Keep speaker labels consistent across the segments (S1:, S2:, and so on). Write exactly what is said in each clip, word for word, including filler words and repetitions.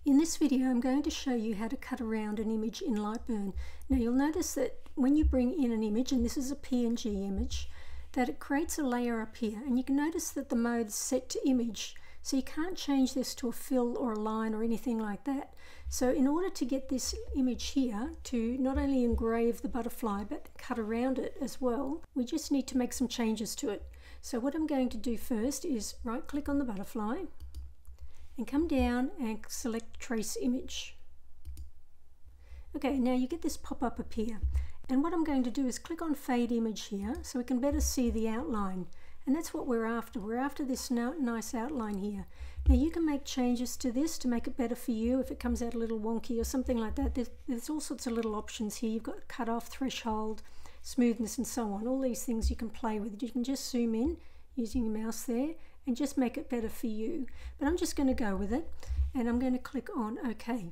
S1: In this video I'm going to show you how to cut around an image in Lightburn. Now you'll notice that when you bring in an image, and this is a P N G image, that it creates a layer up here, and you can notice that the mode is set to image, so you can't change this to a fill or a line or anything like that. So in order to get this image here to not only engrave the butterfly but cut around it as well, we just need to make some changes to it. So what I'm going to do first is right click on the butterfly and come down and select Trace Image. Okay, now you get this pop-up appear, and what I'm going to do is click on Fade Image here so we can better see the outline, and that's what we're after. We're after this nice outline here. Now you can make changes to this to make it better for you if it comes out a little wonky or something like that. There's, there's all sorts of little options here. You've got cutoff, threshold, smoothness and so on. All these things you can play with. You can just zoom in using your mouse there and just make it better for you. But I'm just going to go with it, and I'm going to click on OK.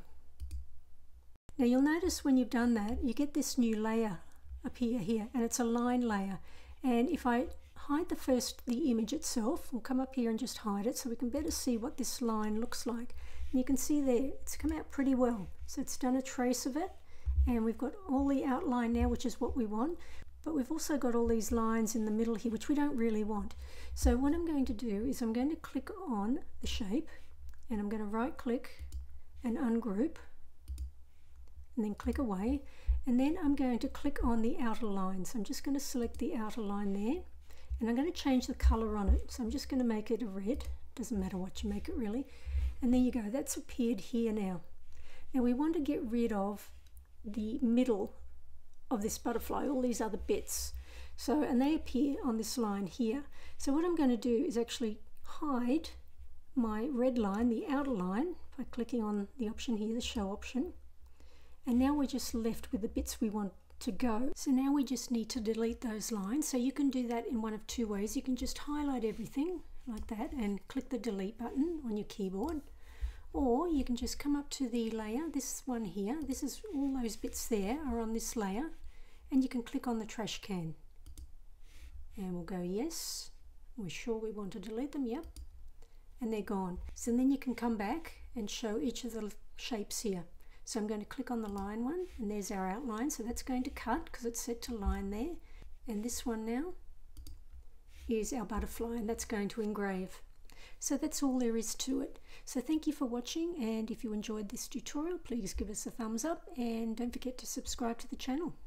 S1: Now you'll notice when you've done that, you get this new layer appear here, and it's a line layer. And if I hide the first, the image itself, we'll come up here and just hide it so we can better see what this line looks like. And you can see there, it's come out pretty well. So it's done a trace of it, and we've got all the outline now, which is what we want. But we've also got all these lines in the middle here, which we don't really want. So what I'm going to do is I'm going to click on the shape, and I'm going to right click and ungroup, and then click away, and then I'm going to click on the outer line. So I'm just going to select the outer line there, and I'm going to change the color on it. So I'm just going to make it a red. Doesn't matter what you make it really. And there you go, that's appeared here now. Now we want to get rid of the middle of this butterfly, all these other bits. So, and they appear on this line here. So what I'm going to do is actually hide my red line, the outer line, by clicking on the option here, the show option. And now we're just left with the bits we want to go. So now we just need to delete those lines. So you can do that in one of two ways. You can just highlight everything like that and click the delete button on your keyboard. Or you can just come up to the layer, this one here, this is all those bits there are on this layer, and you can click on the trash can. And we'll go yes, we're sure we want to delete them, yep, and they're gone. So then you can come back and show each of the shapes here. So I'm going to click on the line one, and there's our outline, so that's going to cut because it's set to line there. And this one now is our butterfly, and that's going to engrave. So that's all there is to it. So thank you for watching, and if you enjoyed this tutorial, please give us a thumbs up and don't forget to subscribe to the channel.